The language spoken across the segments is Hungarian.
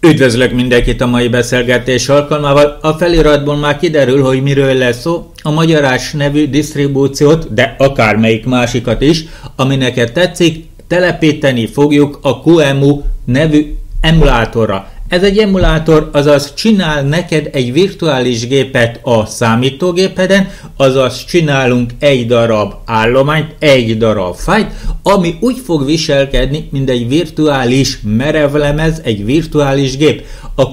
Üdvözlök mindenkit a mai beszélgetés alkalmával. A feliratból már kiderül, hogy miről lesz szó. A Magyarás nevű disztribúciót, de akármelyik másikat is, ami neked tetszik, telepíteni fogjuk a QEMU nevű emulátorra. Ez egy emulátor, azaz csinál neked egy virtuális gépet a számítógépeden, azaz csinálunk egy darab állományt, egy darab fájlt, ami úgy fog viselkedni, mint egy virtuális merevlemez, egy virtuális gép. A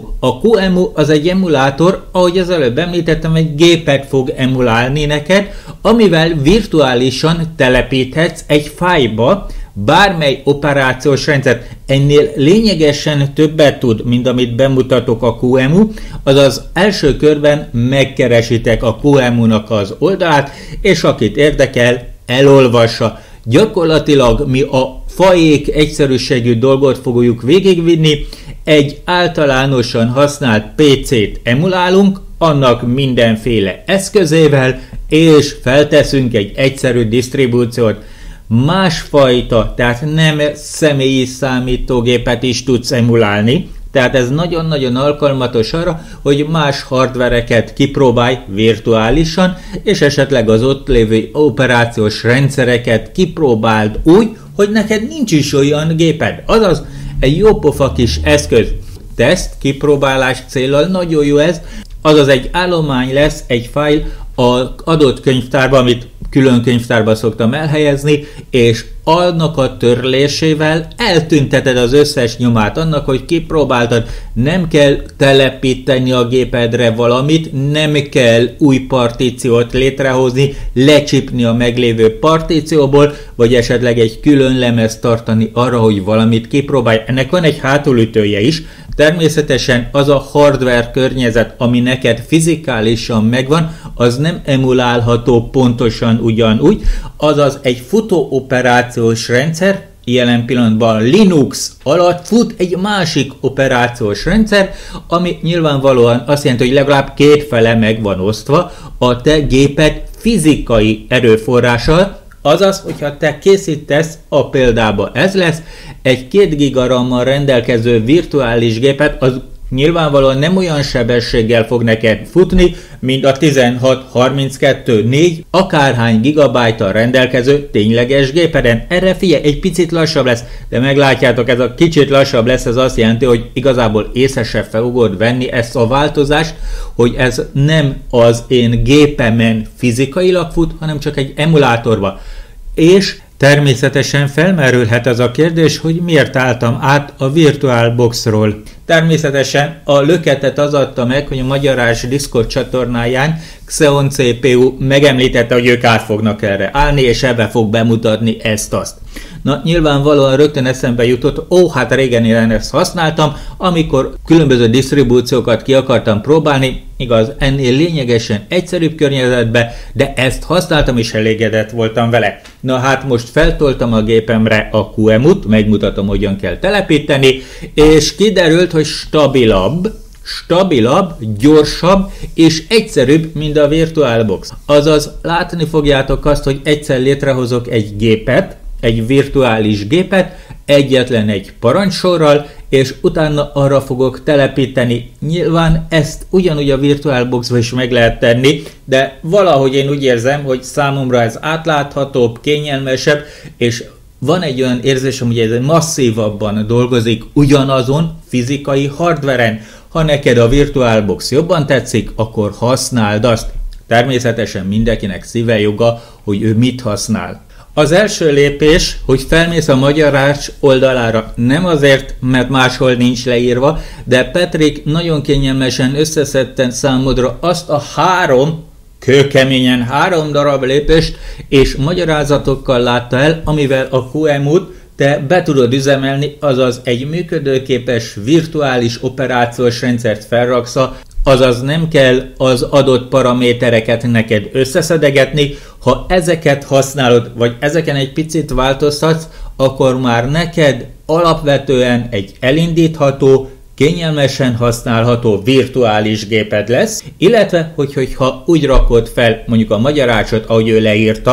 QEMU az egy emulátor, ahogy az előbb említettem, egy gépet fog emulálni neked, amivel virtuálisan telepíthetsz egy fájlba bármely operációs rendszert. Ennél lényegesen többet tud, mint amit bemutatok a QEMU, azaz első körben megkeresitek a QEMU-nak az oldalát, és akit érdekel, elolvassa. Gyakorlatilag mi a fajék egyszerűségű dolgot fogjuk végigvinni, egy általánosan használt PC-t emulálunk, annak mindenféle eszközével, és felteszünk egy egyszerű disztribúciót. Másfajta, tehát nem személyi számítógépet is tudsz emulálni, tehát ez nagyon-nagyon alkalmatos arra, hogy más hardvereket kipróbálj virtuálisan, és esetleg az ott lévő operációs rendszereket kipróbáld úgy, hogy neked nincs is olyan géped. Azaz egy jópofa kis eszköz. Teszt, kipróbálás céllal nagyon jó ez, azaz egy állomány lesz, egy fájl az adott könyvtárban, amit külön könyvtárba szoktam elhelyezni, és annak a törlésével eltünteted az összes nyomát annak, hogy kipróbáltad. Nem kell telepíteni a gépedre valamit, nem kell új partíciót létrehozni, lecsipni a meglévő partícióból, vagy esetleg egy külön lemezt tartani arra, hogy valamit kipróbálj. Ennek van egy hátulütője is. Természetesen az a hardware környezet, ami neked fizikálisan megvan, az nem emulálható pontosan ugyanúgy, azaz egy futó operációs rendszer, jelen pillanatban Linux alatt fut egy másik operációs rendszer, ami nyilvánvalóan azt jelenti, hogy legalább két fele meg van osztva a te géped fizikai erőforrással. Azaz, hogyha te készítesz, a példába ez lesz, egy 2 GB RAM-mal rendelkező virtuális gépet, az nyilvánvalóan nem olyan sebességgel fog neked futni, mint a 16-32-4 akárhány gigabájttal rendelkező tényleges gépeden. Erre figyelj, egy picit lassabb lesz, de meglátjátok, ez a kicsit lassabb lesz, ez azt jelenti, hogy igazából észre se fogod venni ezt a változást, hogy ez nem az én gépemen fizikailag fut, hanem csak egy emulátorba. És természetesen felmerülhet az a kérdés, hogy miért álltam át a VirtualBoxról. Természetesen a löketet az adta meg, hogy a Magyarás Discord csatornáján Xeon CPU megemlítette, hogy ők át fognak erre állni, és ebbe fog bemutatni ezt-azt. Na, nyilvánvalóan rögtön eszembe jutott, hát régen én ezt használtam, amikor különböző disztribúciókat ki akartam próbálni, igaz, ennél lényegesen egyszerűbb környezetbe, de ezt használtam és elégedett voltam vele. Na hát most feltoltam a gépemre a QEMU-t, megmutatom, hogyan kell telepíteni, és kiderült, hogy stabilabb, gyorsabb és egyszerűbb, mint a VirtualBox. Azaz látni fogjátok azt, hogy egyszer létrehozok egy gépet, egy virtuális gépet, egyetlen egy parancsorral, és utána arra fogok telepíteni. Nyilván ezt ugyanúgy a VirtualBox-ba is meg lehet tenni, de valahogy én úgy érzem, hogy számomra ez átláthatóbb, kényelmesebb, és van egy olyan érzésem, hogy ez masszívabban dolgozik ugyanazon fizikai hardveren. Ha neked a VirtualBox jobban tetszik, akkor használd azt. Természetesen mindenkinek szíve joga, hogy ő mit használ. Az első lépés, hogy felmész a Magyarás oldalára, nem azért, mert máshol nincs leírva, de Petrik nagyon kényelmesen összeszedten számodra azt a kőkeményen három darab lépést és magyarázatokkal látta el, amivel a QEMU-t te be tudod üzemelni, azaz egy működőképes virtuális operációs rendszert felraksz, azaz nem kell az adott paramétereket neked összeszedegetni, ha ezeket használod, vagy ezeken egy picit változtatsz, akkor már neked alapvetően egy elindítható, kényelmesen használható virtuális géped lesz, illetve, hogyha úgy rakod fel mondjuk a magyarácsot, ahogy ő leírta,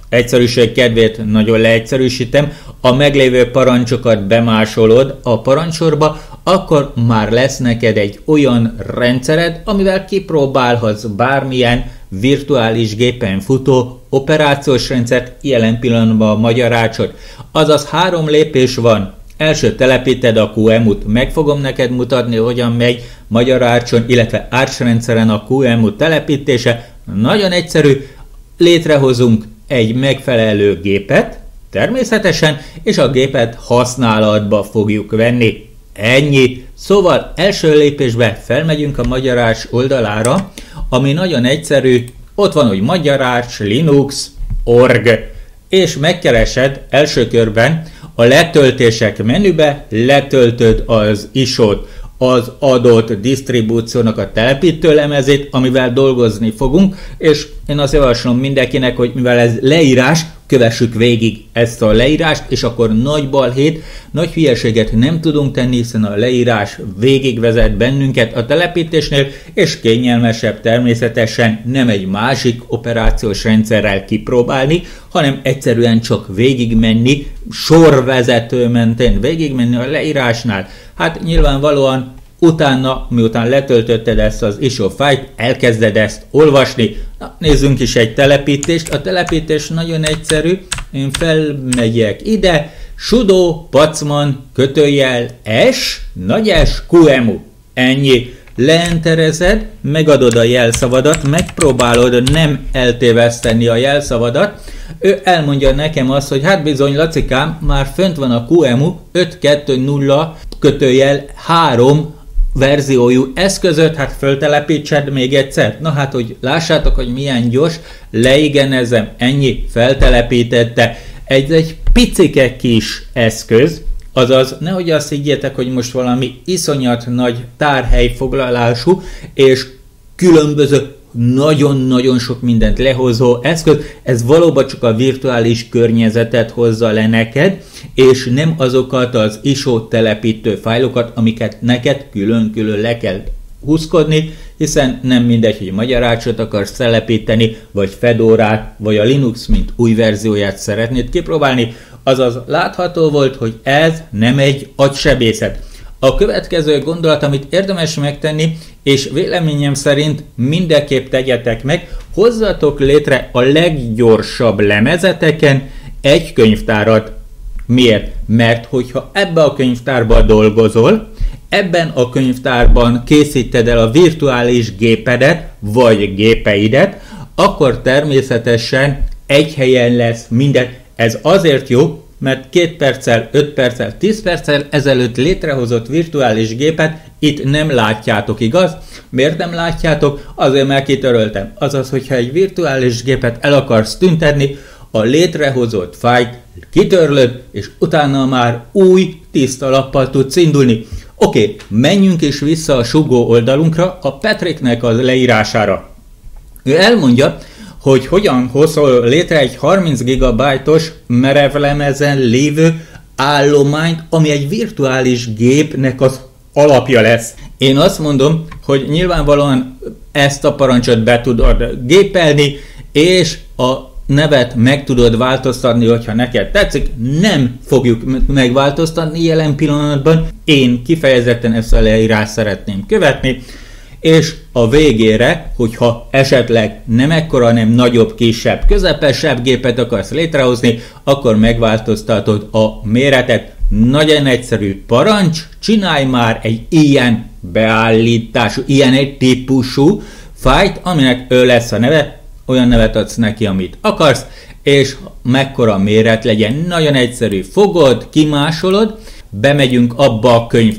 Egyszerűség kedvéért nagyon leegyszerűsítem, a meglévő parancsokat bemásolod a parancsorba, akkor már lesz neked egy olyan rendszered, amivel kipróbálhatsz bármilyen virtuális gépen futó operációs rendszert, jelen pillanatban a magyar Arch-ot. Azaz 3 lépés van. Első telepíted a QEMU-t, meg fogom neked mutatni, hogyan megy magyar Arch-on, illetve Arch rendszeren a QEMU telepítése. Nagyon egyszerű, létrehozunk egy megfelelő gépet, természetesen, és a gépet használatba fogjuk venni. Ennyi. Szóval első lépésben felmegyünk a magyar Arch oldalára, ami nagyon egyszerű, ott van, hogy magyar Arch Linux org, és megkeresed első körben a letöltések menübe, letöltöd az ISO-t, az adott disztribúciónak a telepítő lemezét, amivel dolgozni fogunk, és én azt javaslom mindenkinek, hogy mivel ez leírás, kövessük végig ezt a leírást, és akkor nagy balhét, nagy hülyeséget nem tudunk tenni, hiszen a leírás végigvezet bennünket a telepítésnél, és kényelmesebb természetesen nem egy másik operációs rendszerrel kipróbálni, hanem egyszerűen csak végigmenni, sorvezető mentén végigmenni a leírásnál. Hát nyilvánvalóan utána, miután letöltötted ezt az ISO fájlt, elkezded ezt olvasni. Na, nézzünk is egy telepítést. A telepítés nagyon egyszerű. Én felmegyek ide, sudo pacman s nagy S QEMU. Ennyi. Leenterezed, megadod a jelszavadat, megpróbálod nem eltéveszteni a jelszavadat. Ő elmondja nekem azt, hogy hát bizony Lacikám, már fönt van a QEMU 5.2.0/3 verziójú eszközöt, hát föltelepítsed még egyszer. Na hát, hogy lássátok, hogy milyen gyors, leigenezem, ennyi, feltelepítette. Egy picike kis eszköz, azaz nehogy azt higgyétek, hogy most valami iszonyat nagy tárhelyfoglalású és különböző nagyon-nagyon sok mindent lehozó eszköz, ez valóban csak a virtuális környezetet hozza le neked, és nem azokat az ISO telepítő fájlokat, amiket neked külön-külön le kell húzkodni, hiszen nem mindegy, hogy magyar Arch-ot akarsz telepíteni, vagy Fedorát, vagy a Linux, mint új verzióját szeretnéd kipróbálni, azaz látható volt, hogy ez nem egy agysebészet. A következő gondolat, amit érdemes megtenni, és véleményem szerint mindenképp tegyetek meg, hozzatok létre a leggyorsabb lemezeteken egy könyvtárat. Miért? Mert hogyha ebbe a könyvtárban dolgozol, ebben a könyvtárban készíted el a virtuális gépedet, vagy gépeidet, akkor természetesen egy helyen lesz minden. Ez azért jó, mert 2 perccel, 5 perccel, 10 perccel ezelőtt létrehozott virtuális gépet itt nem látjátok, igaz? Miért nem látjátok? Azért, mert kitöröltem. Azaz, hogyha egy virtuális gépet el akarsz tüntetni, a létrehozott fájlt kitörlöd, és utána már új, tiszta lappal tudsz indulni. Oké, menjünk is vissza a sugó oldalunkra, a Patricknek a leírására. Ő elmondja, hogy hogyan hozol létre egy 30 GB-os merevlemezen lévő állományt, ami egy virtuális gépnek az alapja lesz. Én azt mondom, hogy nyilvánvalóan ezt a parancsot be tudod gépelni, és a nevet meg tudod változtatni, hogyha neked tetszik. Nem fogjuk megváltoztatni jelen pillanatban. Én kifejezetten ezt a leírást szeretném követni, és a végére, hogyha esetleg nem ekkora, hanem nagyobb, kisebb, közepesebb gépet akarsz létrehozni, akkor megváltoztatod a méretet. Nagyon egyszerű parancs, csinálj már egy ilyen beállítású, ilyen egy típusú fájlt, aminek ő lesz a neve, olyan nevet adsz neki, amit akarsz, és mekkora méret legyen. Nagyon egyszerű, fogod, kimásolod, bemegyünk abba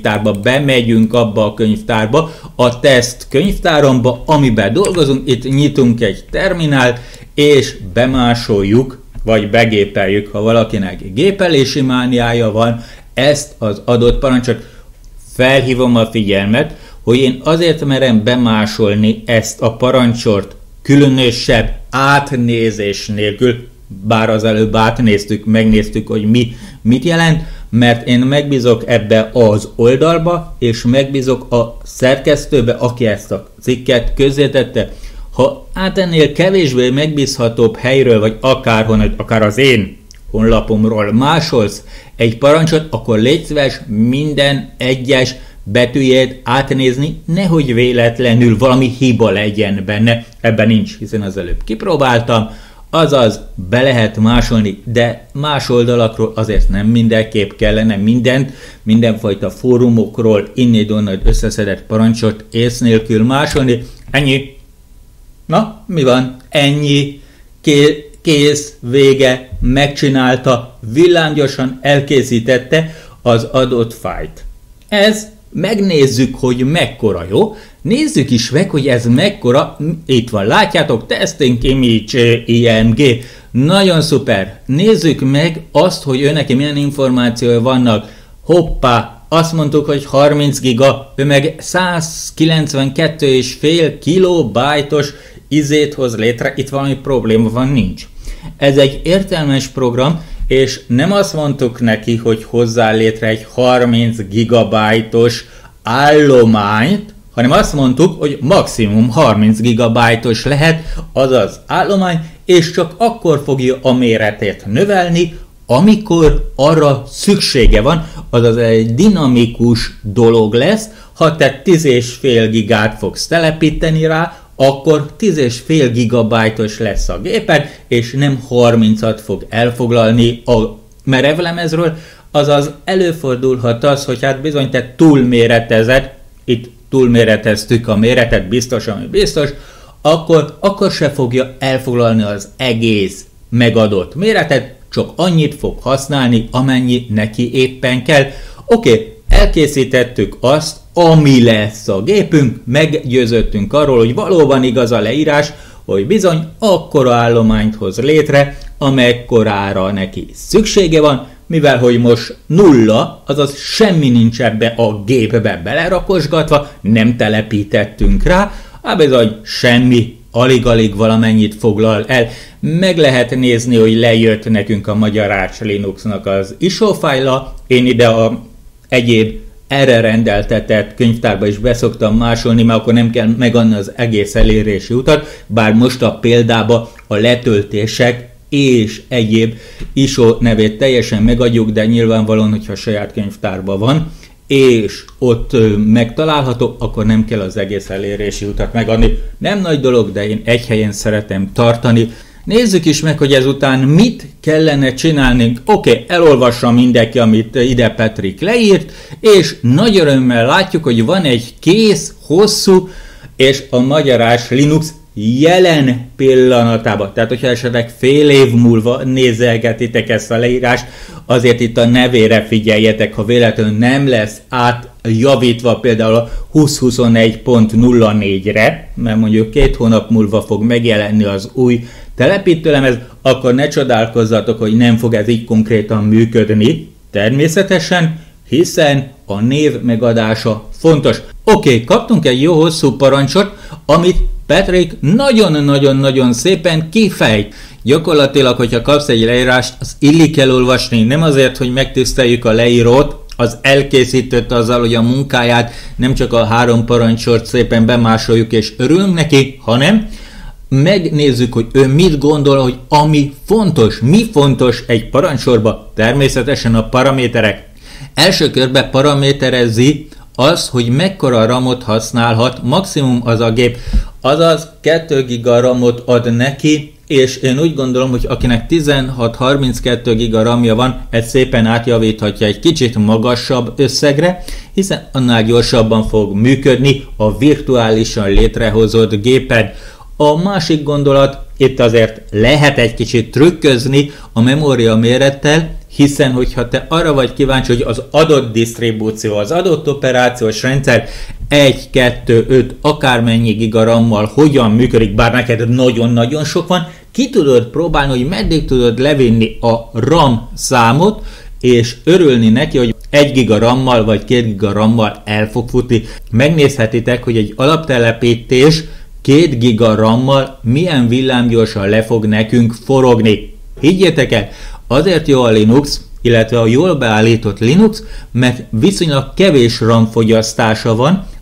a könyvtárba, a teszt könyvtáromba, amiben dolgozunk, itt nyitunk egy terminált, és bemásoljuk, vagy begépeljük, ha valakinek gépelési mániája van, ezt az adott parancsot. Felhívom a figyelmet, hogy én azért merem bemásolni ezt a parancsort különösebb átnézés nélkül, bár az előbb átnéztük, megnéztük, hogy mit jelent, mert én megbízok ebbe az oldalba, és megbízok a szerkesztőbe, aki ezt a cikket közzétette. Ha ennél kevésbé megbízhatóbb helyről, vagy akár az én honlapomról másolsz egy parancsot, akkor légy szíves minden egyes betűjét átnézni, nehogy véletlenül valami hiba legyen benne. Ebben nincs, hiszen az előbb kipróbáltam, azaz be lehet másolni, de más oldalakról azért nem mindenképp kellene mindenfajta fórumokról innét-onnét összeszedett parancsot ész nélkül másolni. Ennyi. Na, mi van? Ennyi. Kész, vége, megcsinálta, villámgyorsan elkészítette az adott fájlt. Ez megnézzük, hogy mekkora, jó? Nézzük is meg, hogy ez mekkora. Itt van, látjátok, testing image img. Nagyon szuper. Nézzük meg azt, hogy őneki milyen információi vannak. Hoppá, azt mondtuk, hogy 30 giga, ő meg 192,5 kilobájtos izét hoz létre. Itt valami probléma van, nincs. Ez egy értelmes program, és nem azt mondtuk neki, hogy hozzá létre egy 30 gigabájtos állományt, hanem azt mondtuk, hogy maximum 30 gigabájtos lehet az az állomány, és csak akkor fogja a méretét növelni, amikor arra szüksége van, azaz egy dinamikus dolog lesz. Ha te 10,5 gigát fogsz telepíteni rá, akkor 10,5 gigabájtos lesz a géped, és nem 30-at fog elfoglalni a merevlemezről, azaz előfordulhat az, hogy hát bizony te túlméretezed, itt túlméreteztük a méretet, biztos, ami biztos, akkor se fogja elfoglalni az egész megadott méretet, csak annyit fog használni, amennyi neki éppen kell. Oké, elkészítettük azt, ami lesz a gépünk, meggyőződtünk arról, hogy valóban igaz a leírás, hogy bizony akkora állományt hoz létre, amekkorára neki szüksége van, mivel hogy most nulla, azaz semmi nincs ebbe a gépbe belerakosgatva, nem telepítettünk rá, bizony semmi, alig-alig valamennyit foglal el. Meg lehet nézni, hogy lejött nekünk a Magyar Arch Linuxnak az ISO fájla, én ide a egyéb erre rendeltetett könyvtárba is beszoktam másolni, mert akkor nem kell megadni az egész elérési utat, bár most a példába a letöltések és egyéb ISO nevét teljesen megadjuk, de nyilvánvalóan, hogyha saját könyvtárban van, és ott megtalálható, akkor nem kell az egész elérési utat megadni. Nem nagy dolog, de én egy helyen szeretem tartani. Nézzük is meg, hogy ezután mit kellene csinálni. Oké, elolvassa mindenki, amit ide Petrik leírt, és nagy örömmel látjuk, hogy van egy kész, hosszú, és a Magyar Arch Linux jelen pillanatában. Tehát, hogyha esetleg fél év múlva nézelgetitek ezt a leírást, azért itt a nevére figyeljetek, ha véletlenül nem lesz átjavítva például a 2021.04-re, mert mondjuk 2 hónap múlva fog megjelenni az új telepítőlemez, akkor ne csodálkozzatok, hogy nem fog ez így konkrétan működni. Természetesen, hiszen a név megadása fontos. Oké, kaptunk egy jó hosszú parancsot, amit Petrik nagyon-nagyon-nagyon szépen kifejt. Gyakorlatilag, hogyha kapsz egy leírást, az illik elolvasni, nem azért, hogy megtiszteljük a leírót, az elkészített azzal, hogy a munkáját nem csak a 3 parancsort szépen bemásoljuk és örülünk neki, hanem megnézzük, hogy ő mit gondol, hogy ami fontos, mi fontos egy parancsorba, természetesen a paraméterek. Első körben paraméterezi az, hogy mekkora RAM-ot használhat, maximum az a gép, azaz 2 giga RAM-ot ad neki, és én úgy gondolom, hogy akinek 16-32 giga RAM-ja van, ez szépen átjavíthatja egy kicsit magasabb összegre, hiszen annál gyorsabban fog működni a virtuálisan létrehozott géped. A másik gondolat, itt azért lehet egy kicsit trükközni a memória mérettel, hiszen hogyha te arra vagy kíváncsi, hogy az adott disztribúció, az adott operációs rendszer 1, 2, 5, akármennyi giga RAM-mal hogyan működik, bár neked nagyon-nagyon sok van, ki tudod próbálni, hogy meddig tudod levinni a RAM számot, és örülni neki, hogy 1 giga RAM-mal vagy 2 giga RAM-mal el fog futni. Megnézhetitek, hogy egy alaptelepítés 2 giga RAM-mal milyen villámgyorsan le fog nekünk forogni. Higgyétek el, azért jó a Linux, illetve a jól beállított Linux, mert viszonylag kevés RAM fogyasztása van,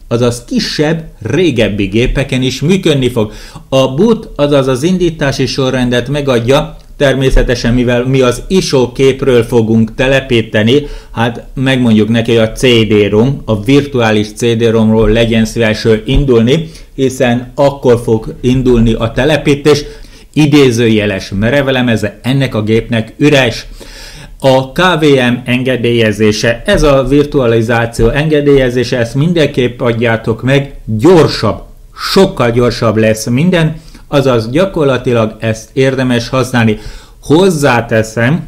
azaz kisebb, régebbi gépeken is működni fog. A boot, azaz az indítási sorrendet megadja, természetesen mivel mi az ISO képről fogunk telepíteni, hát megmondjuk neki, hogy a CD-ROM, a virtuális CD-ROM-ról legyen szíves indulni, hiszen akkor fog indulni a telepítés, idézőjeles merevelemeze ennek a gépnek üres. A KVM engedélyezése, ez a virtualizáció engedélyezése, ezt mindenképp adjátok meg, gyorsabb, sokkal gyorsabb lesz minden, azaz gyakorlatilag ezt érdemes használni. Hozzáteszem,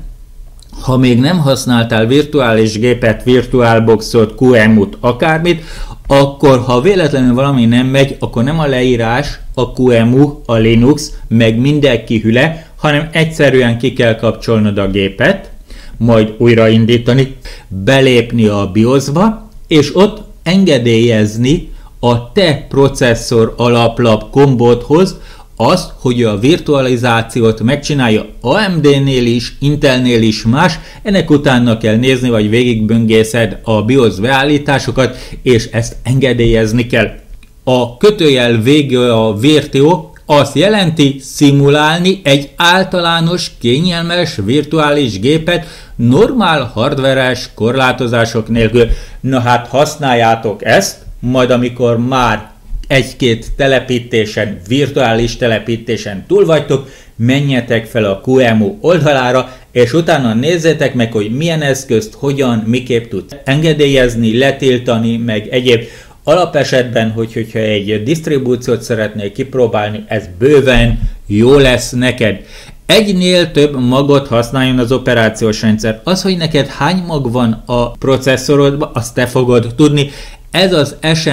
ha még nem használtál virtuális gépet, VirtualBoxot, QEMU-t, akármit, akkor ha véletlenül valami nem megy, akkor nem a leírás, a QEMU, a Linux, meg mindenki hüle, hanem egyszerűen ki kell kapcsolnod a gépet, majd újraindítani, belépni a BIOS-ba, és ott engedélyezni a te processzor alaplap kombódhoz azt, hogy a virtualizációt megcsinálja AMD-nél is, Intelnél is más, ennek utána kell nézni, vagy végigböngészed a BIOS beállításokat, és ezt engedélyezni kell. A kötőjel vége a VRTO azt jelenti szimulálni egy általános, kényelmes virtuális gépet normál hardveres korlátozások nélkül. Na hát használjátok ezt, majd amikor már egy-két telepítésen, virtuális telepítésen túl vagytok, menjetek fel a QEMU oldalára, és utána nézzétek meg, hogy milyen eszközt, hogyan, miképp tudsz engedélyezni, letiltani, meg egyéb. Alapesetben, hogyha egy disztribúciót szeretnél kipróbálni, ez bőven jó lesz neked. Egynél több magot használjon az operációs rendszer. Az, hogy neked hány mag van a processzorodban, azt te fogod tudni. Ez az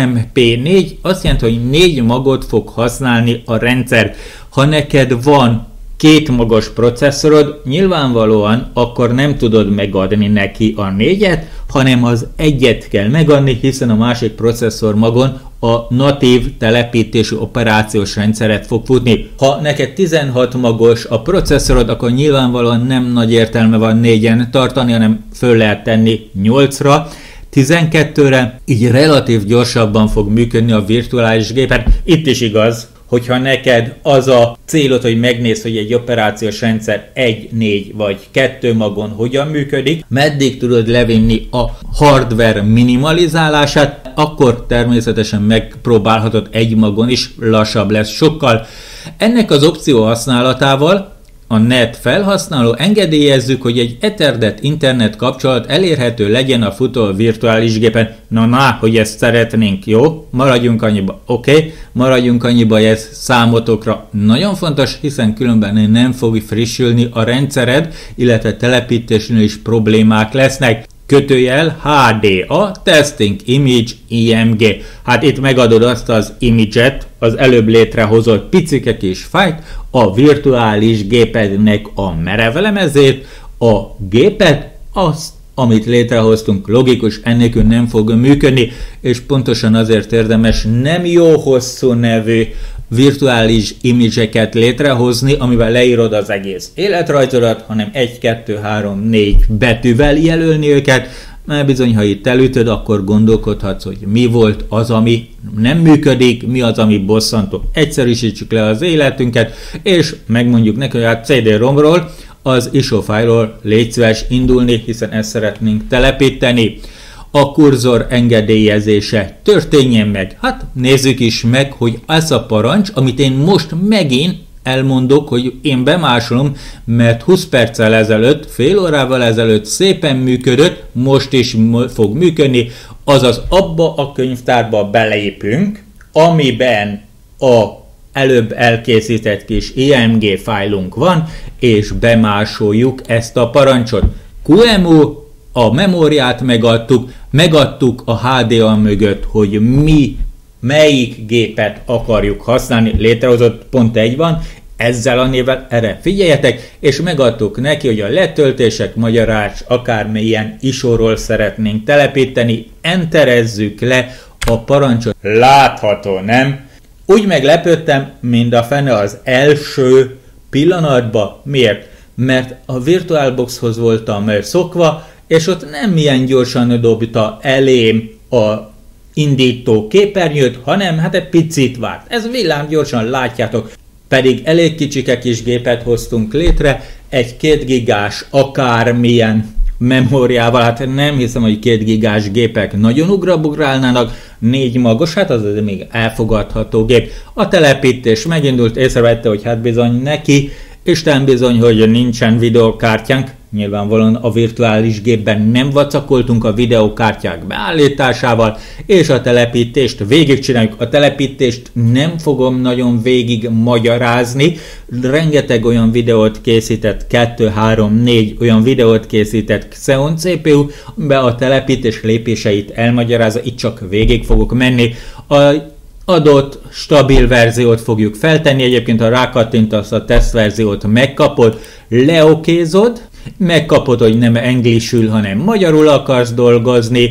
SMP4 azt jelenti, hogy 4 magot fog használni a rendszer. Ha neked van 2 magos processzorod, nyilvánvalóan akkor nem tudod megadni neki a 4-et, hanem az 1-et kell megadni, hiszen a másik processzor magon a natív telepítésű operációs rendszeret fog futni. Ha neked 16 magos a processzorod, akkor nyilvánvalóan nem nagy értelme van 4-en tartani, hanem föl lehet tenni 8-ra, 12-re, így relatív gyorsabban fog működni a virtuális gépen. Itt is igaz, hogyha neked az a célod, hogy megnézd, hogy egy operációs rendszer 1, 4 vagy 2 magon hogyan működik, meddig tudod levinni a hardware minimalizálását, akkor természetesen megpróbálhatod egy magon is, lassabb lesz sokkal. Ennek az opció használatával a net felhasználó engedélyezzük, hogy egy Ethernet internet kapcsolat elérhető legyen a futó virtuális gépen. Na, hogy ezt szeretnénk, jó? Maradjunk annyiba, oké? Maradjunk annyiba, ez számotokra nagyon fontos, hiszen különben nem fog frissülni a rendszered, illetve telepítésnél is problémák lesznek. Kötőjel HDA, Testing Image IMG. Hát itt megadod azt az image-et, az előbb létrehozott picike kis fájlt, a virtuális gépednek a merevelemezét, a gépet, azt, amit létrehoztunk, logikus, ennélkül nem fog működni, és pontosan azért érdemes nem jó hosszú nevű virtuális image-eket létrehozni, amivel leírod az egész életrajzodat, hanem 1, 2, 3, 4 betűvel jelölni őket, mert bizony, ha itt elütöd, akkor gondolkodhatsz, hogy mi volt az, ami nem működik, mi az, ami bosszantó. Egyszerűsítsük le az életünket, és megmondjuk neki, hogy a CD-ROM-ról, az ISO fájlról légy szíves indulni, hiszen ezt szeretnénk telepíteni. A kurzor engedélyezése történjen meg. Hát nézzük is meg, hogy ez a parancs, amit én most megint elmondok, hogy én bemásolom, mert 20 perccel ezelőtt, fél órával ezelőtt szépen működött, most is fog működni, azaz abba a könyvtárba beleépünk, amiben a előbb elkészített kis IMG fájlunk van, és bemásoljuk ezt a parancsot. QEMU, a memóriát megadtuk a HDA mögött, hogy mi melyik gépet akarjuk használni, létrehozott pont egy van, ezzel a névvel erre figyeljetek, és megadtuk neki, hogy a letöltések magyarás akármilyen ISO-ról szeretnénk telepíteni, enterezzük le a parancsot. Látható, nem? Úgy meglepődtem, mint a fene az első pillanatban. Miért? Mert a VirtualBoxhoz voltam szokva, és ott nem ilyen gyorsan dobta elém a indító képernyőt, hanem hát egy picit várt. Ez villámgyorsan látjátok, pedig elég kicsike kis gépet hoztunk létre, egy 2 gigás akármilyen memóriával, hát nem hiszem, hogy 2 gigás gépek nagyon ugrabugrálnának, 4 magos, hát az még elfogadható gép. A telepítés megindult, észrevette, hogy hát bizony neki, Isten bizony, hogy nincsen videokártyánk, nyilvánvalóan a virtuális gépben nem vacakoltunk a videokártyák beállításával, és a telepítést végigcsináljuk. A telepítést nem fogom nagyon végig magyarázni, rengeteg olyan videót készített, 2, 3, 4 olyan videót készített Xeon CPU, be a telepítés lépéseit elmagyarázza, itt csak végig fogok menni. A adott stabil verziót fogjuk feltenni, egyébként ha rákattintasz a tesztverziót megkapod, leokézod, megkapod, hogy nem englisül, hanem magyarul akarsz dolgozni,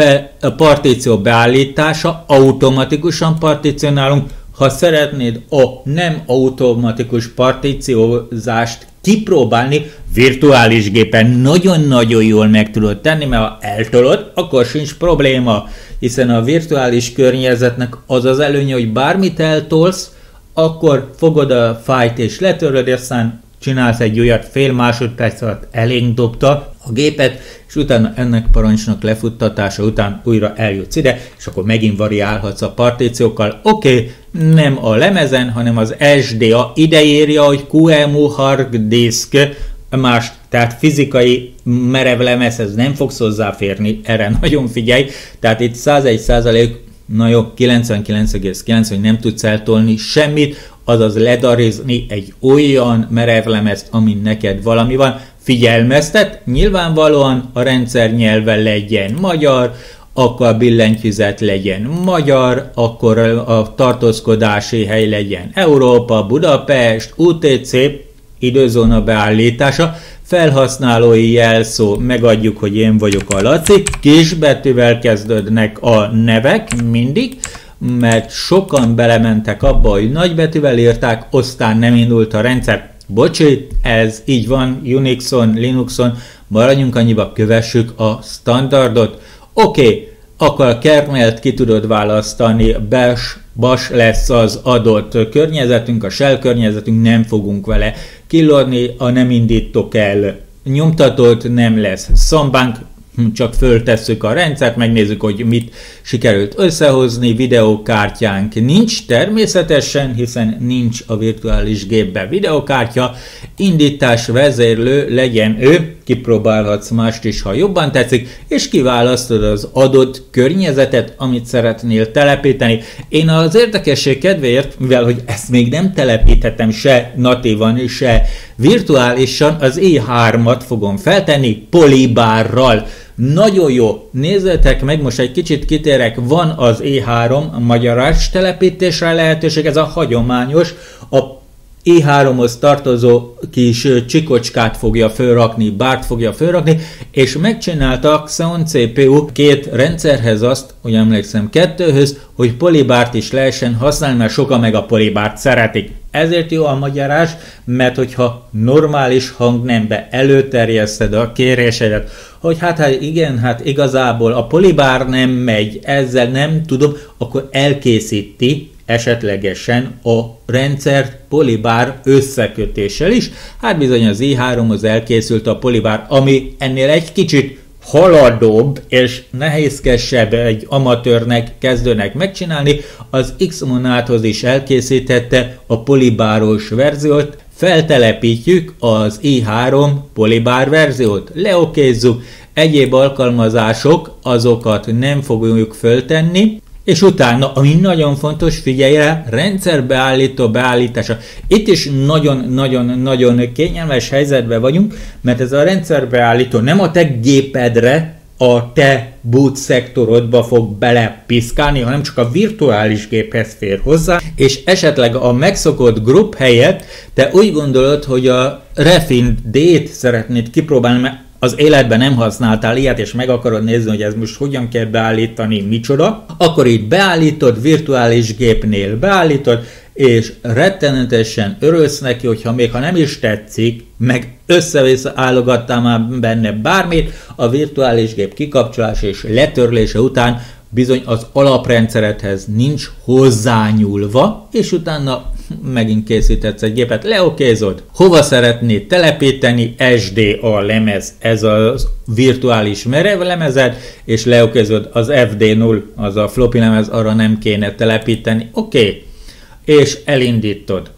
a partíció beállítása, automatikusan partícionálunk, ha szeretnéd a nem automatikus partíciózást kipróbálni, virtuális gépen nagyon-nagyon jól meg tudod tenni, mert ha eltolod, akkor sincs probléma, hiszen a virtuális környezetnek az az előnye, hogy bármit eltolsz, akkor fogod a fájt és letöröd, aztán csinálsz egy olyat, fél másodperc alatt elénk dobta a gépet, és utána ennek parancsnak lefuttatása után újra eljutsz ide, és akkor megint variálhatsz a partíciókkal. Oké, nem a lemezen, hanem az SDA ide írja, hogy QEMU hard disk, más, tehát fizikai merev lemezhez nem fogsz hozzáférni, erre nagyon figyelj, tehát itt 101%, na jó, 99,9, hogy nem tudsz eltolni semmit, azaz ledarizni egy olyan merevlemezt, amin neked valami van, figyelmeztet, nyilvánvalóan a rendszer nyelve legyen magyar, akkor a billentyűzet legyen magyar, akkor a tartózkodási hely legyen Európa, Budapest, UTC, időzóna beállítása, felhasználói jelszó, megadjuk, hogy én vagyok a Laci, kisbetűvel kezdődnek a nevek mindig, mert sokan belementek abba, hogy nagybetűvel írták, aztán nem indult a rendszer. Bocsi, ez így van Unixon, Linuxon, maradjunk annyiba, kövessük a standardot. Oké, akkor a kernelt ki tudod választani, bash lesz az adott környezetünk, a shell környezetünk, nem fogunk vele kilorni, a nem indítok el nyomtatót, nem lesz szambánk, csak föltesszük a rendszert, megnézzük, hogy mit sikerült összehozni, videokártyánk nincs természetesen, hiszen nincs a virtuális gépben videokártya, indítás vezérlő legyen ő, kipróbálhatsz mást is, ha jobban tetszik, és kiválasztod az adott környezetet, amit szeretnél telepíteni. Én az érdekesség kedvéért, mivel hogy ezt még nem telepíthetem se natívan, se virtuálisan, az i3-at fogom feltenni polybárral. Nagyon jó, nézzétek meg, most egy kicsit kitérek, van az E3 magyarás telepítésre lehetőség, ez a hagyományos, a E3-hoz tartozó kis csikocskát fogja fölrakni, bárt fogja fölrakni, és megcsinálta Xeon CPU 2 rendszerhez azt, hogy emlékszem 2-höz, hogy polybárt is lehessen használni, mert sokan meg a polybárt szeretik. Ezért jó a magyarás, mert hogyha normális hangnembe előterjeszted a kérésedet, hogy hát igen, hát igazából a polybár nem megy, ezzel nem tudom, akkor elkészíti esetlegesen a rendszert polybár összekötéssel is. Hát bizony az i3-hoz elkészült a polybár, ami ennél egy kicsit haladóbb és nehézkesebb egy amatőrnek, kezdőnek megcsinálni, az Xmonádhoz is elkészítette a polybáros verziót, feltelepítjük az i3 polybár verziót, leokézzuk, egyéb alkalmazások, azokat nem fogjuk föltenni, és utána, ami nagyon fontos, figyelj rá, rendszerbeállító beállítása. Itt is nagyon-nagyon kényelmes helyzetben vagyunk, mert ez a rendszerbeállító nem a te gépedre, a te boot szektorodba fog belepiszkálni, hanem csak a virtuális géphez fér hozzá, és esetleg a megszokott group helyett te úgy gondolod, hogy a Refine D-t szeretnéd kipróbálni, mert az életben nem használtál ilyet, és meg akarod nézni, hogy ez most hogyan kell beállítani, micsoda, akkor itt beállítod, virtuális gépnél beállítod, és rettenetesen örülsz neki, hogyha még ha nem is tetszik, meg össze-vissza állogattál már benne bármit, a virtuális gép kikapcsolása és letörlése után bizony az alaprendszeredhez nincs hozzányúlva, és utána megint készítetsz egy gépet, leokézod, hova szeretnéd telepíteni, SDA lemez, ez a virtuális merev lemezed, és leokézod az FD0, az a floppy lemez, arra nem kéne telepíteni, oké, és elindítod,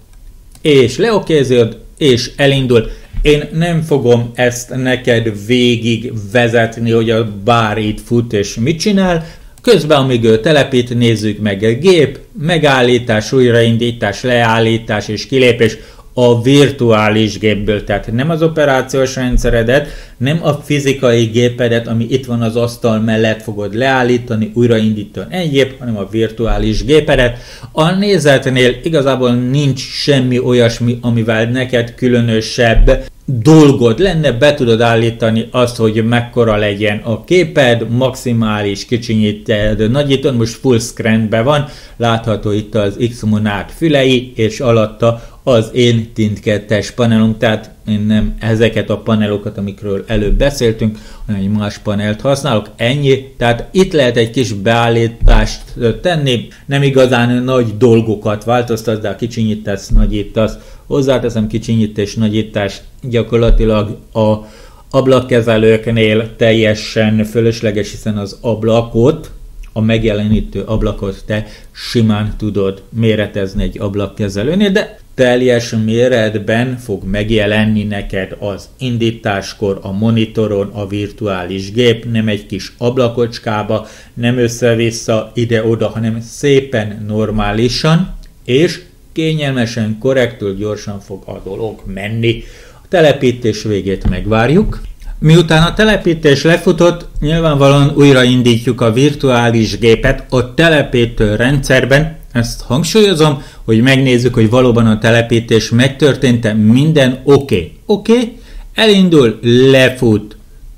és leokézod, és elindul. Én nem fogom ezt neked végig vezetni, hogy a bár itt fut és mit csinál. Közben, amíg ő telepít, nézzük meg a gép, megállítás, újraindítás, leállítás és kilépés a virtuális gépből. Tehát nem az operációs rendszeredet, nem a fizikai gépedet, ami itt van az asztal mellett fogod leállítani, újraindítani egy gép, hanem a virtuális gépedet. A nézetnél igazából nincs semmi olyasmi, amivel neked különösebb dolgod lenne, be tudod állítani azt, hogy mekkora legyen a képed, maximális kicsinyíted, nagyítod, most full screenben van, látható itt az X-Monad fülei, és alatta az én Tint 2-es panelunk, tehát én nem ezeket a panelokat, amikről előbb beszéltünk, hanem egy más panelt használok, ennyi, tehát itt lehet egy kis beállítást tenni, nem igazán nagy dolgokat változtatsz, de kicsinyítesz, nagyítasz, hozzáteszem kicsinyítés, nagyítás, gyakorlatilag a ablakkezelőknél teljesen fölösleges, hiszen az ablakot, a megjelenítő ablakot te simán tudod méretezni egy ablakkezelőnél, de teljes méretben fog megjelenni neked az indításkor a monitoron a virtuális gép, nem egy kis ablakocskába, nem össze-vissza ide-oda, hanem szépen normálisan, és kényelmesen, korrektül, gyorsan fog a dolog menni. A telepítés végét megvárjuk. Miután a telepítés lefutott, nyilvánvalóan újraindítjuk a virtuális gépet a telepítő rendszerben. Ezt hangsúlyozom, hogy megnézzük, hogy valóban a telepítés megtörtént-e, minden oké. Oké, elindul, lefut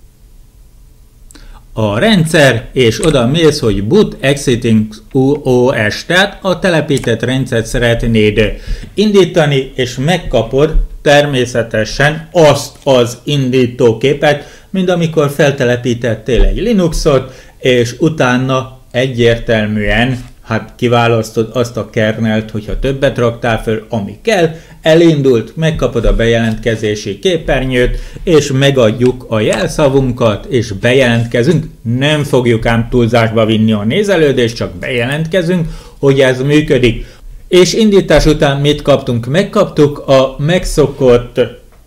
a rendszer, és oda mész, hogy boot exiting OS, tehát a telepített rendszert szeretnéd indítani, és megkapod természetesen azt az indítóképet, mint amikor feltelepítettél egy Linuxot, és utána egyértelműen kiválasztod azt a kernelt, hogyha többet raktál föl, ami kell, elindult, megkapod a bejelentkezési képernyőt, és megadjuk a jelszavunkat, és bejelentkezünk. Nem fogjuk ám túlzásba vinni a nézelődést, csak bejelentkezünk, hogy ez működik. És indítás után mit kaptunk? Megkaptuk a megszokott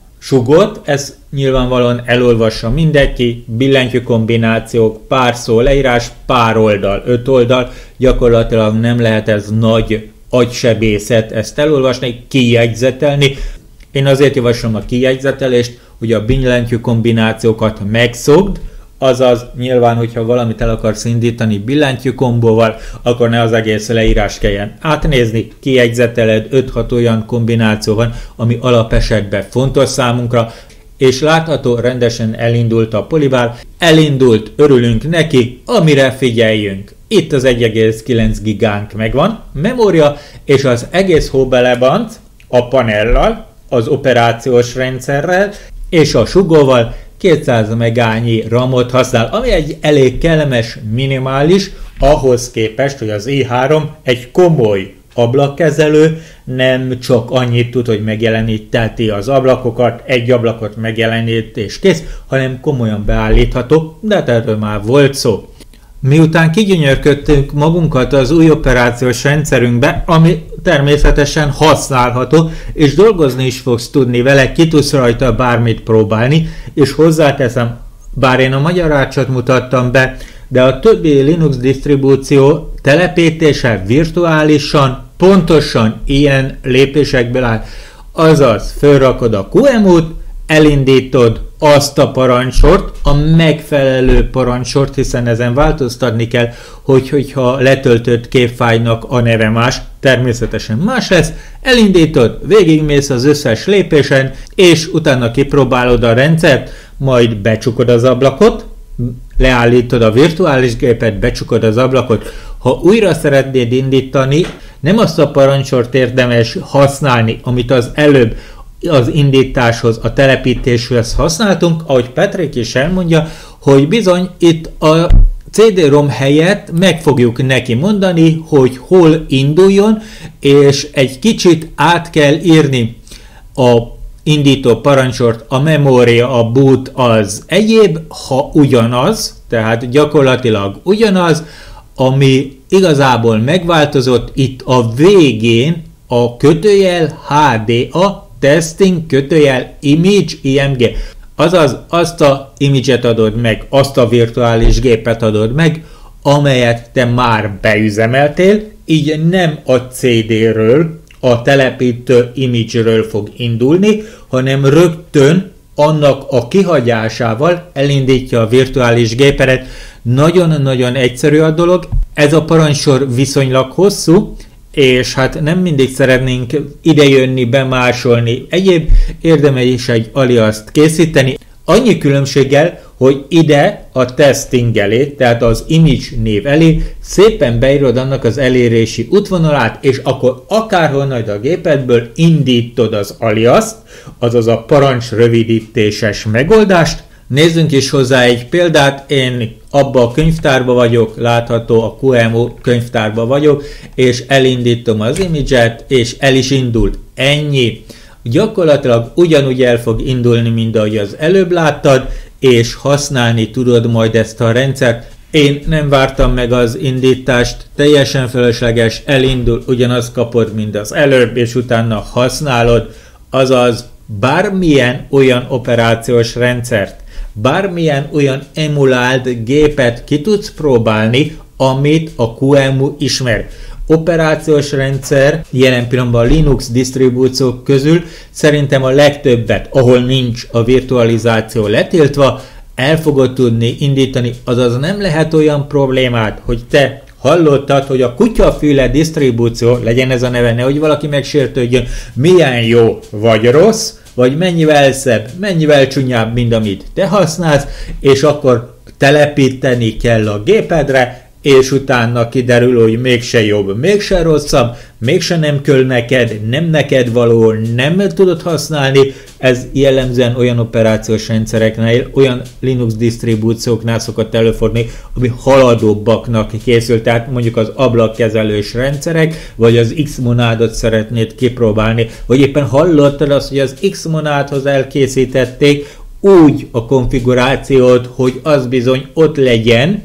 sugot, ez nyilvánvalóan elolvassa mindenki, billentyű kombinációk, pár szó leírás, pár oldal, 5 oldal, gyakorlatilag nem lehet ez nagy agysebészet ezt elolvasni, kijegyzetelni. Én azért javaslom a kijegyzetelést, hogy a billentyű kombinációkat megszokd, azaz nyilván, hogyha valamit el akarsz indítani billentyű kombóval, akkor ne az egész leírás kelljen átnézni, kijegyzeteled, 5-6 olyan kombináció van, ami alapesetben fontos számunkra, és látható, rendesen elindult a polibár, elindult, örülünk neki, amire figyeljünk. Itt az 1,9 gigánk megvan, memória, és az egész hóbelebant a panellal, az operációs rendszerrel, és a sugóval 200 megányi RAM-ot használ, ami egy elég kellemes, minimális, ahhoz képest, hogy az i3 egy komoly ablakkezelő, nem csak annyit tud, hogy megjeleníteti az ablakokat, egy ablakot megjelenít és kész, hanem komolyan beállítható, de erről már volt szó. Miután kigyönyörködtünk magunkat az új operációs rendszerünkbe, ami természetesen használható, és dolgozni is fogsz tudni vele, ki tudsz rajta bármit próbálni, és hozzáteszem, bár én a magyar ácsot mutattam be, de a többi Linux disztribúció telepítése virtuálisan, pontosan ilyen lépésekből áll. Azaz, fölrakod a QEMU-t, elindítod azt a parancsort, a megfelelő parancsort, hiszen ezen változtatni kell, hogyha letöltött képfájlnak a neve más, természetesen más lesz, elindítod, végigmész az összes lépésen, és utána kipróbálod a rendszert, majd becsukod az ablakot, leállítod a virtuális gépet, becsukod az ablakot. Ha újra szeretnéd indítani, nem azt a parancsort érdemes használni, amit az előbb az indításhoz, a telepítéshez használtunk, ahogy Patrick is elmondja, hogy bizony itt a CD-ROM helyett meg fogjuk neki mondani, hogy hol induljon, és egy kicsit át kell írni a indító parancsort, a memória, a boot az egyéb, ha ugyanaz, tehát gyakorlatilag ugyanaz, ami igazából megváltozott itt a végén a kötőjel HDA testing kötőjel image img. Azaz azt a image-et adod meg, azt a virtuális gépet adod meg, amelyet te már beüzemeltél, így nem a CD-ről, a telepítő image-ről fog indulni, hanem rögtön annak a kihagyásával elindítja a virtuális gépedet. Nagyon-nagyon egyszerű a dolog, ez a parancsor viszonylag hosszú, és hát nem mindig szeretnénk idejönni, bemásolni, egyéb érdemes egy aliaszt készíteni. Annyi különbséggel, hogy ide a testing elé, tehát az image név elé szépen beírod annak az elérési útvonalát, és akkor akárhonnan a gépedből indítod az aliaszt, azaz a parancs rövidítéses megoldást. Nézzünk is hozzá egy példát, én abba a könyvtárba vagyok, látható a QEMU könyvtárba vagyok, és elindítom az image-et, és el is indult. Ennyi. Gyakorlatilag ugyanúgy el fog indulni, mint ahogy az előbb láttad, és használni tudod majd ezt a rendszert. Én nem vártam meg az indítást, teljesen fölösleges, elindul, ugyanazt kapod, mint az előbb, és utána használod, azaz bármilyen olyan operációs rendszert, bármilyen olyan emulált gépet ki tudsz próbálni, amit a QEMU ismer. Operációs rendszer jelen pillanatban a Linux disztribúciók közül szerintem a legtöbbet, ahol nincs a virtualizáció letiltva, el fogod tudni indítani, azaz nem lehet olyan problémát, hogy te hallottad, hogy a kutyaféle disztribúció, legyen ez a neve, nehogy valaki megsértődjön, milyen jó vagy rossz, vagy mennyivel szebb, mennyivel csúnyább, mint amit te használsz, és akkor telepíteni kell a gépedre, és utána kiderül, hogy mégse jobb, mégse rosszabb, mégse nem kell neked, nem neked való, nem tudod használni. Ez jellemzően olyan operációs rendszereknél, olyan Linux disztribúcióknál szokott előfordulni, ami haladóbbaknak készül, tehát mondjuk az ablakkezelős rendszerek, vagy az Xmonádot szeretnéd kipróbálni, vagy éppen hallottad azt, hogy az Xmonádhoz elkészítették úgy a konfigurációt, hogy az bizony ott legyen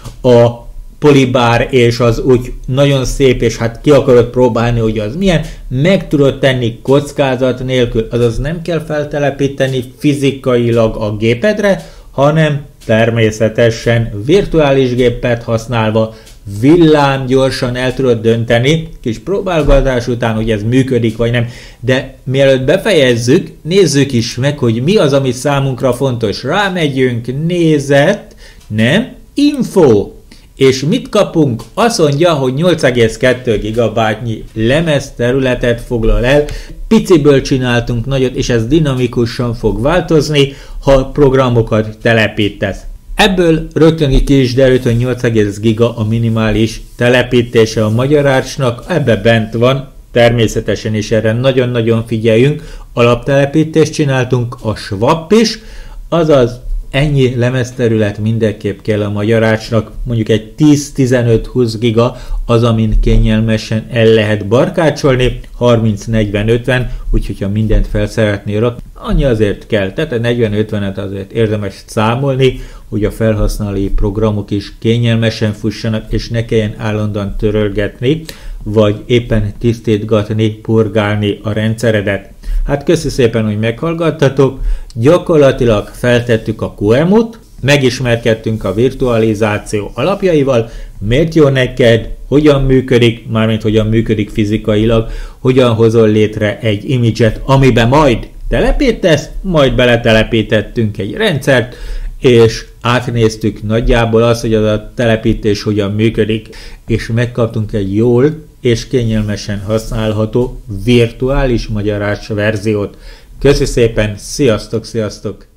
a polibár, és az úgy nagyon szép, és hát ki akarod próbálni, hogy az milyen, meg tudod tenni kockázat nélkül, azaz nem kell feltelepíteni fizikailag a gépedre, hanem természetesen virtuális gépet használva villám gyorsan el tudod dönteni, kis próbálgatás után, hogy ez működik vagy nem. De mielőtt befejezzük, nézzük is meg, hogy mi az, ami számunkra fontos. Rámegyünk, nézet, nem, info. És mit kapunk? Azt mondja, hogy 8,2 GB-nyi lemezterületet foglal el. Piciből csináltunk nagyot, és ez dinamikusan fog változni, ha programokat telepítesz. Ebből rögtön ki is derült, hogy 8,1 GB a minimális telepítése a Magyar Archnak, ebbe bent van, természetesen is erre nagyon-nagyon figyeljünk. Alaptelepítést csináltunk, a swap is, azaz ennyi lemezterület mindenképp kell a Magyar Archnak, mondjuk egy 10-15-20 giga az, amin kényelmesen el lehet barkácsolni, 30-40-50, úgyhogy ha mindent fel szeretné rakni, annyi azért kell, tehát a 40-50-et azért érdemes számolni, hogy a felhasználói programok is kényelmesen fussanak, és ne kelljen állandóan törölgetni, vagy éppen tisztítgatni, purgálni a rendszeredet. Hát köszi szépen, hogy meghallgattatok, gyakorlatilag feltettük a QEMU-t, megismerkedtünk a virtualizáció alapjaival, miért jó neked, hogyan működik, mármint hogyan működik fizikailag, hogyan hozol létre egy image-et, amiben majd telepítesz, majd beletelepítettünk egy rendszert, és átnéztük nagyjából azt, hogy az a telepítés hogyan működik, és megkaptunk egy jól és kényelmesen használható virtuális Magyar Arch verziót. Köszi szépen, sziasztok, sziasztok!